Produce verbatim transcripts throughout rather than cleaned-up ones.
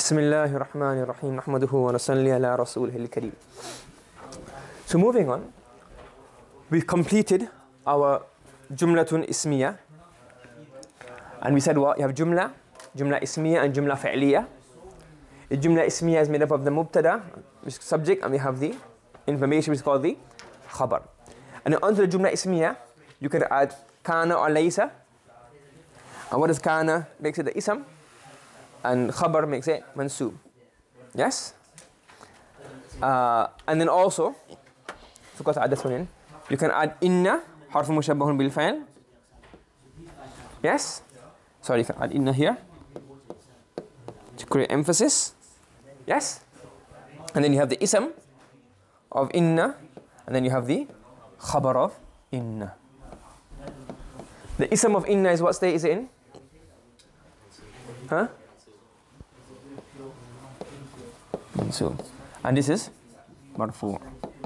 Bismillahir Rahmanir Rahim. Nahmaduhu wa nusalli ala rasulihil kareem. So moving on, we've completed our Jumlatun Ismiya. And we said what? You have Jumla, Jumla Ismiya and Jumla Fi'liya. The Jumla Ismiya is made up of the Mubtada, which is subject, and we have the information, which is called the Khabar. And then onto the Jumla Ismiya, you can add Kana or Laysa. And what does Kana? Makes it the Ism. And Khabar makes it Mansub. Yes? Uh, and then also, forgot to add this one in. You can add Inna, Harfu Mushabbahun bil Fa'il. Yes? Sorry, you can add Inna here to create emphasis. Yes? And then you have the Ism of Inna, and then you have the Khabar of Inna. The Ism of Inna is what state is it in? Huh? So, and this is Marfu.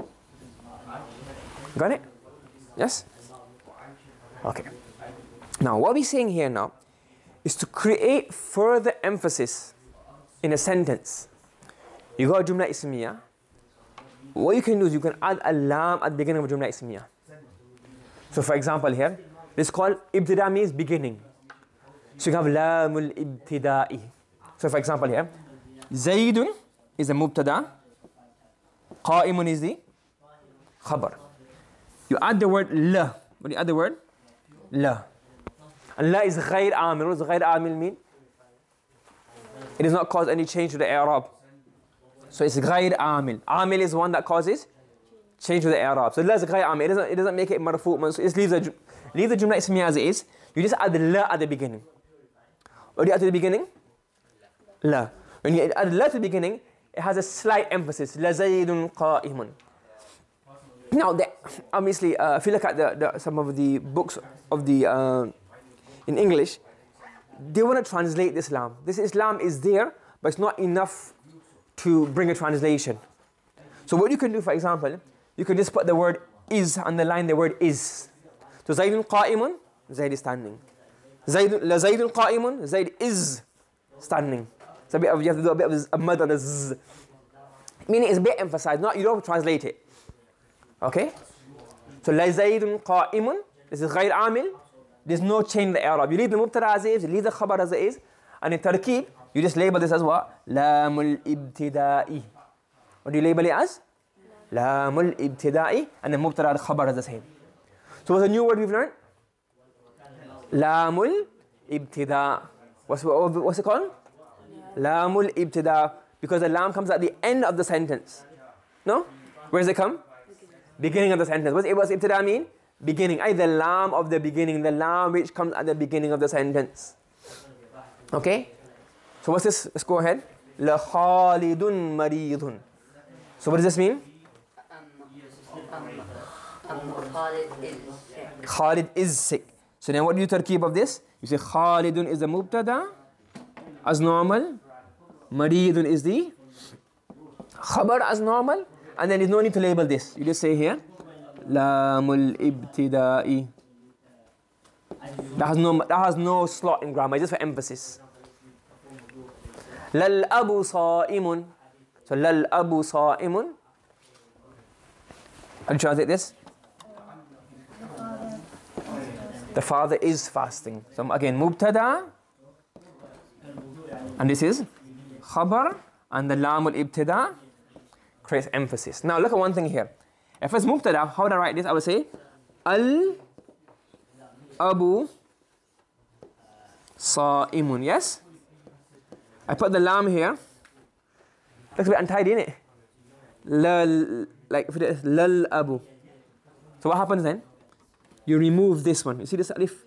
Got it? Yes? Okay. Now, what we're saying here now is to create further emphasis in a sentence. You got a Jumla Ismiya. What you can do is you can add a lam at the beginning of a Jumla Ismiya. So, for example, here, this is called Ibtida means beginning. So, you have Lamul Ibtida'i. So, for example, here, Zaydun is the Mubtada, Qa'imun is the Khabar. You add the word La. What do you add the word? La. And La is Ghair Amil. What does Ghair Amil mean? It does not cause any change to the I'rab. So it's Ghair Amil. Amil is one that causes change to the I'rab. So La is Ghair Amil. It doesn't, it doesn't make it Marfu'. So it leaves the, leave the Jumla Ismiya as it is. You just add the La at the beginning. What do you add to the beginning? La. When you add La to the beginning, it has a slight emphasis. La Zaydun Qa'imun. Now, the, obviously, uh, if you look at the, the, some of the books of the uh, in English, they want to translate this Lam. This Islam is there, but it's not enough to bring a translation. So what you can do, for example, you can just put the word is, underline the word is. So Zaydun Qa'imun, Zayd is standing. Zaydun, La Zaydun Qa'imun, Zayd is standing. So a bit of, you have to do a bit of a mud on the zzz. Meaning it's a bit emphasized, not, you don't translate it. Okay? So La Zaydun Qa'imun, this is Ghair Amil. There's no change in the Arab. You leave the Mubtada as it is, you leave the Khabar as it is, and in Tarkib, you just label this as what? Lamul Ibtida'i. What do you label it as? Lamul Ibtida'i, and the Mubtada and the Khabar is the same. So what's a new word we've learned? Lamul Ibtida'. What's, what's it called? Lamul Ibtida', because the lam comes at the end of the sentence. No? Where does it come? Beginning of the sentence. What's, what's Ibtida' mean? Beginning. I the lam of the beginning, the lam which comes at the beginning of the sentence. Okay? So what's this? Let's go ahead. La Khalidun Maridun. So what does this mean? Khalid is sick. So then what do you tarkib of this? You say Khalidun is the Mubtada as normal. Maridun is the Khabar as normal. And then there's no need to label this. You just say here, Lamul Ibtida'i. That has no, that has no slot in grammar, just for emphasis. Lal Abu Sa'imun. So Lal Abu Sa'imun. How do you translate this? The father is fasting. So again, Mubtada. And this is Khabar. And the Lamul Ibtida' creates emphasis. Now look at one thing here. If it's Mubtada, how would I write this? I would say Al Abu Sa'imun. Yes? I put the lam here. Looks a bit untidy, isn't it? Lal, like if it is Lal Abu. So what happens then? You remove this one. You see this alif?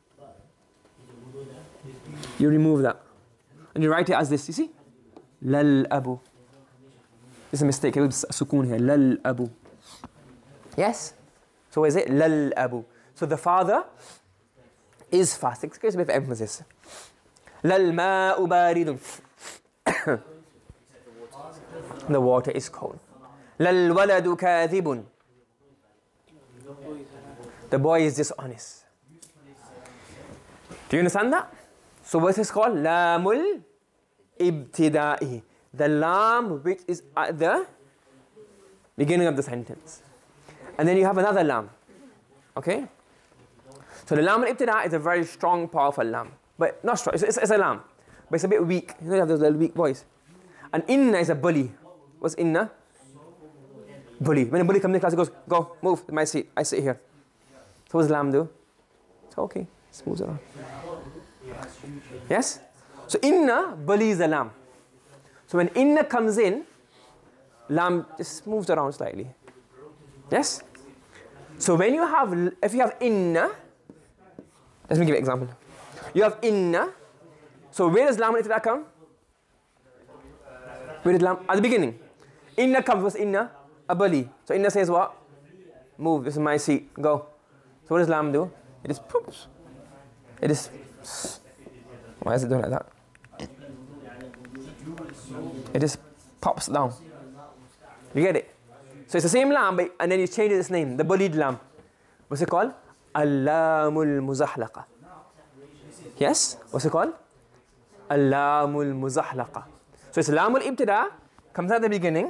You remove that. And you write it as this. You see? Lal Abu. It's a mistake. It was a sukoon here. Lal Abu. Yes? So what is it? Lal Abu. So the father is fasting. It creates a bit of emphasis. Lal Ma'u Baridun. The water is cold. Lal Waladu Kadhibun. The boy is dishonest. Do you understand that? So what is called? Lamul ibtida'i. The lam which is at the beginning of the sentence. And then you have another lam. Okay? So the lam al-ibtida is a very strong, powerful lam. But not strong, it's, it's, it's a lam. But it's a bit weak. You know, you have those little weak boys. And inna is a bully. What's inna? Bully. When a bully comes in class, he goes, go, move, my seat. I sit here. So what does lam do? It's okay. It moves around. Yes? So inna bullies the lam. So when inna comes in, lam just moves around slightly. Yes? So when you have, if you have inna, let me give you an example. You have inna. So where does lam al-ibtida come? Where did lam? At the beginning. Inna comes, what's inna? A bully. So inna says what? Move, this is my seat, go. So what does lam do? It just poops. It just, why is it doing like that? It just pops down. You get it? So it's the same lam, but, and then you change its name, the bullied lam. What's it called? Al-lamul muzahlaqa. Yes? What's it called? Al-lamul muzahlaqa. So it's lamul ibtida, comes at the beginning.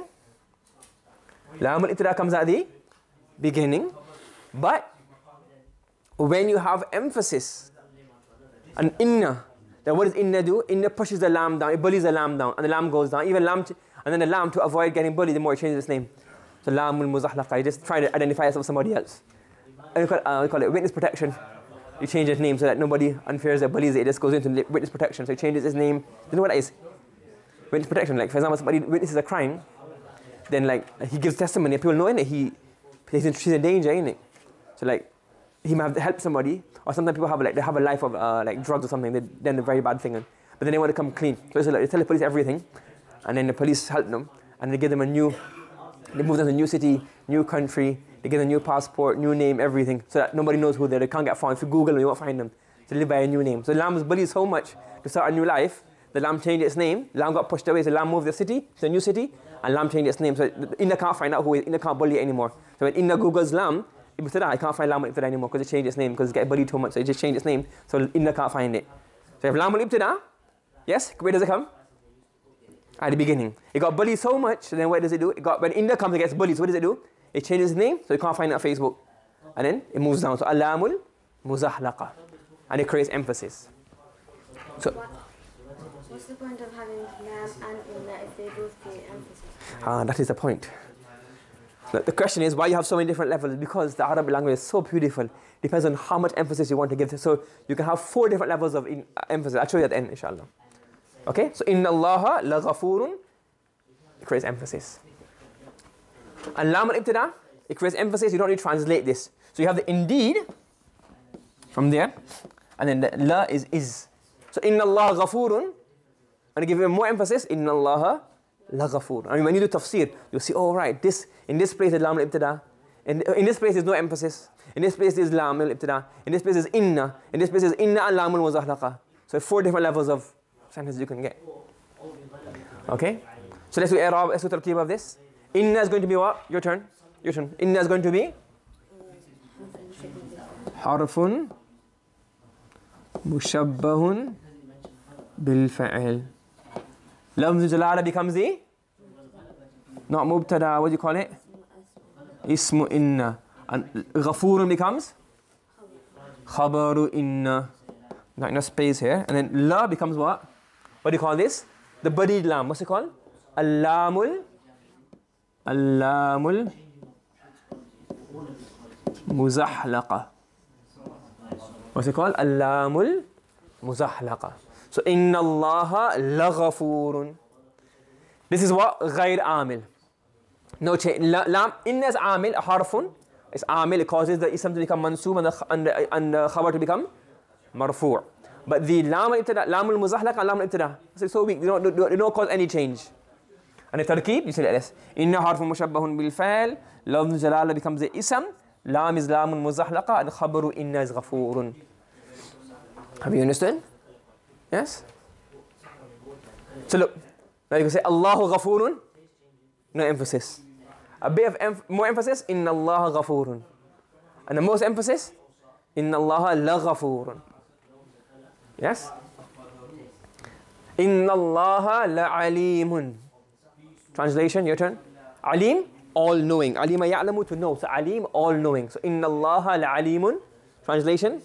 Lamul ibtida comes at the beginning. But when you have emphasis, and inna, then what does inna do? Inna pushes the lam down, it bullies the lam down, and the lam goes down. Even lam, and then the lam, to avoid getting bullied, the more it changes its name. So lamul muzahlaqa, you just try to identify yourself with somebody else. And we call, uh, we call it witness protection. You change its name so that nobody unfairs or bullies it. It just goes into witness protection. So it changes its name. You know what that is? Witness protection. Like, for example, somebody witnesses a crime, then like he gives testimony, and people know in it, he, he's in, she's in danger, isn't it? So like, he might have to help somebody, or sometimes people have like they have a life of uh, like drugs or something. They done a very bad thing, and, but then they want to come clean. So it's like they tell the police everything, and then the police help them, and they give them a new, they move them to a new city, new country. They get a new passport, new name, everything, so that nobody knows who they are. They can't get found. If you Google them, you won't find them. So they live by a new name. So the lamb was bullied so much to start a new life. The lamb changed its name. The lamb got pushed away. So the lamb moved the city to a new city, and lamb changed its name. So Inna can't find out who it is. Inna can't bully it anymore. So when Inna Googles lamb, it said, I can't find lamb al-ibtida anymore because it changed its name because it's getting bullied too much. So it just changed its name. So Inna can't find it. So if lamb al-ibtida, yes, where does it come? At the beginning. It got bullied so much, so then what does it do? It got, when Inna comes and gets bullied, so what does it do? It changes its name, so you can't find it on Facebook. And then it moves down. So alamul muzahlaqa. And it creates emphasis. So what's the point of having lam and inna if they both create emphasis? Ah, that is the point. So the question is why you have so many different levels? Because the Arabic language is so beautiful. Depends on how much emphasis you want to give. So you can have four different levels of in, uh, emphasis. I'll show you at the end, inshallah. Okay? So inna Allaha la ghafurun. It creates emphasis. And lam al-ibtida, it creates emphasis. You don't need to translate this. So you have the indeed from there, and then the la is is. So inna Allah ghafurun, and to give it more emphasis, inna Allah la ghafur. I mean, when you do tafsir, you'll see, oh right, this in this place is lam al-ibtida. In, in this place there's no emphasis. In this place is lam al-ibtida. In this place is inna. In this place is inna and lam al-muzahlaqa. So four different levels of sentences you can get. Okay? So let's do i'rab, let's do tarkib of this. Inna is going to be what? Your turn. Your turn. Inna is going to be harfun mushabbahun bil fa'il. Lafz jalala becomes the not mubtada. What do you call it? Ismu inna. And ghafurun becomes khabaru inna. Not enough space here. And then la becomes what? What do you call this? The badied lam. What's it called? Al-lamul Al-lamul muzahlaqa. What's it called? Al-lamul muzahlaqa. So, inna Allaha laghafurun. This is what? Ghair amil. No change. Lam, inna is amil, a harfun. It's amil, it causes the ism to become mansoob and the, and the, and the khabar to become marfu'. But the lam al-ibtida, lam al-muzahlaqa and lam al-ibtida, it's so weak, they don't, they don't cause any change. And the tarkib, you say like this. Inna harfun mushabbahun bil fa'il, lafz jalala becomes the ism, lam is lamun muzahlaqa, and khabaru inna is ghafurun. Have you understood? Yes? So look, now you can say Allahu ghafurun, no emphasis. A bit of em more emphasis, inna Allaha ghafurun. And the most emphasis, inna Allaha la ghafurun. Yes? Inna Allaha la'alimun. Translation, your turn. Alim, all-knowing. Alima ya'lamu, to know. So alim, all-knowing. So inna Allaha la'alimun. Translation.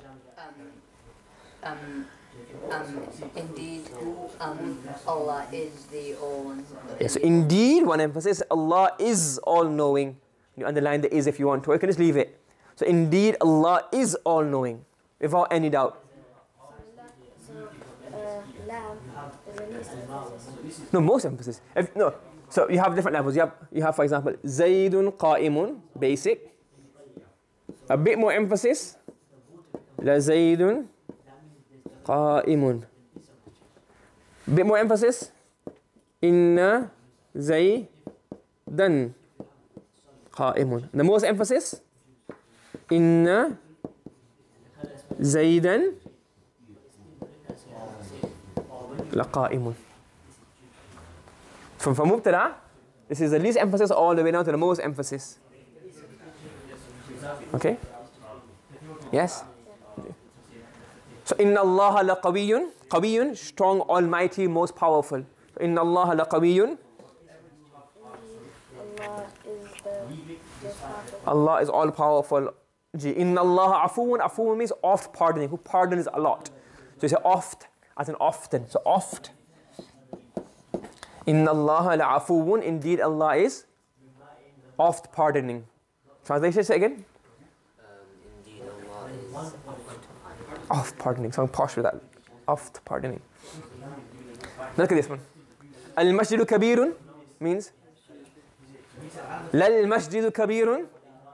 Um, um, um, indeed, um, Allah is the all. Yes, so indeed, one emphasis, Allah is all-knowing. You underline the is if you want to, or you can just leave it. So indeed, Allah is all-knowing, without any doubt. So, uh, lam is the least emphasis. No, most emphasis. If, no, so you have different levels. You have, you have, for example, Zaydun qa'imun, basic. A bit more emphasis. La Zaydun qa'imun. Bit more emphasis. Inna Zaydan qa'imun. The most emphasis. Inna Zaydan laqa'imun. From, from mubtada, this is the least emphasis all the way down to the most emphasis. Okay? Yes? So, inna Allah laqawiyyun. Qawiyyun, strong, almighty, most powerful. Inna Allah laqawiyyun. Allah Allah is the most powerful. is all powerful. Inna Allah afuun. Afuun means oft pardoning. Who pardons a lot. So you say oft, as in often. So oft. Inna Allah la'afuun. Indeed, Allah is oft pardoning. Translation, say again. Um, indeed, Allah is Oft pardoning. So I'm posh with that. Oft pardoning. Look at this one. Al-masjidu kabirun means Lal masjidu kabirun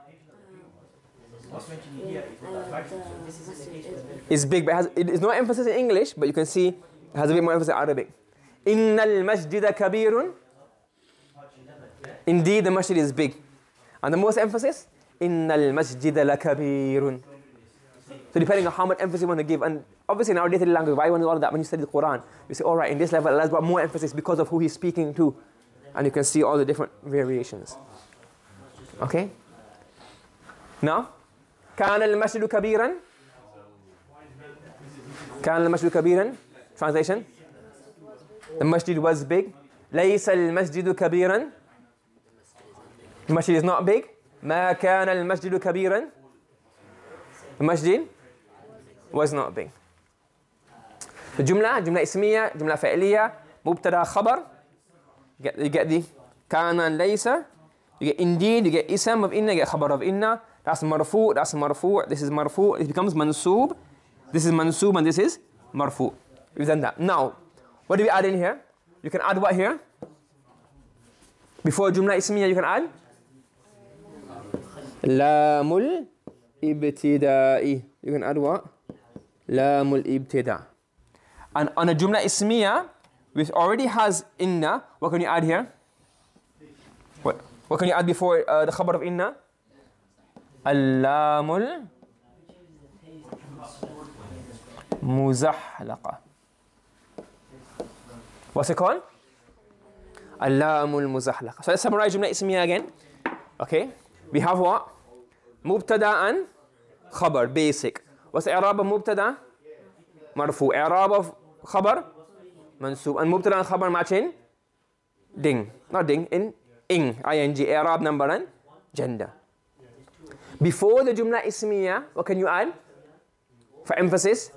is big, but it has, it is no emphasis in English, but you can see it has a bit more emphasis in Arabic. Innal masjida kabirun. Indeed, the masjid is big. And the most emphasis, Innal masjida la kabirun. So depending on how much emphasis you want to give, and obviously in our day-to-day language, why you want to do all of that when you study the Quran? You say, all right, in this level, Allah's got more emphasis because of who He's speaking to. And you can see all the different variations. Okay? Now, كان المسجد كبيرا. كان المسجد كبيرا. Translation. The masjid was big. ليس المسجد كبيرا. The masjid is not big. ما كان المسجد كبيرا. The masjid was not big. The jumla, jumla ismiya, jumla fa'liya, mubtada khabar. You get, you get the kana and laysa. You get indeed, you get ism of inna, you get khabar of inna. That's marfu, that's marfu, this is marfu. It becomes mansoob. This is mansoob and this is marfu. We've done that. Now, what do we add in here? You can add what here? Before jumla ismiya, you can add lamul ibtida'i. You can add what? Lamul ibtida'. And on a jumla ismiya, which already has inna, what can you add here? What? What can you add before uh, the khabar of inna? Al-lamul muzahlaqa. What's it called? Al-lamul muzahlaqa. So let's summarize jumla ismiya again. Okay. We have what? Mubtada and khabar, basic. What's the i'rab of mubtada? Marfu. I'rab of khabar? Mansoob. And mubtada and khabar matching? Ding. Not ding, in ing. ing. I'rab, number and gender. Before the jumla ismiya, what can you add? For emphasis?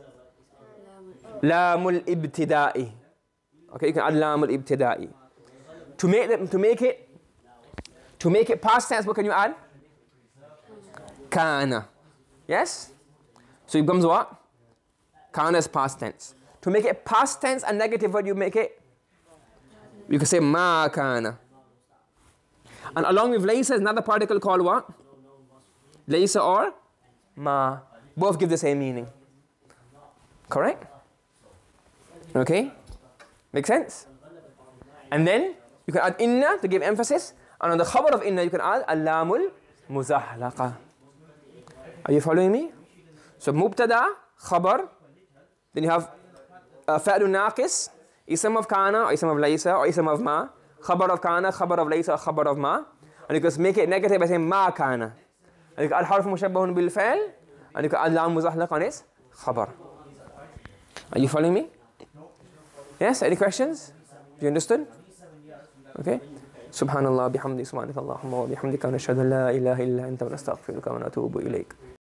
Lamul ibtida'i. Okay, you can add lamul ibtida'i. To make them, to make it, to make it past tense, what can you add? Kana. Yes? So it becomes what? Kana is past tense. To make it past tense and negative, what do you make it? You can say ma kana. And along with laysa is another particle called what? Laysa or ma. Both give the same meaning. Correct? Okay? Make sense? And then you can add inna to give emphasis. And on the khabar of inna, you can add al-lamul muzahlaqa. Are you following me? So mubtada, khabar, then you have uh, fa'lu naqis, ism of kana, or ism of laysa, or ism of ma, khabar of kana, khabar of laysa, or khabar of ma. And you can make it negative by saying ma kana. And you can add harf mushabbahun bil fa'l, and you can add lam muzahlaq on its khabar. Are you following me? Yes, any questions? You understood? Okay. Subhanallah bihamdi subhanaka Allahumma wa bihamdika nashhadu an la ilaha illa anta wa nastaghfiruka wa natubu ilayk.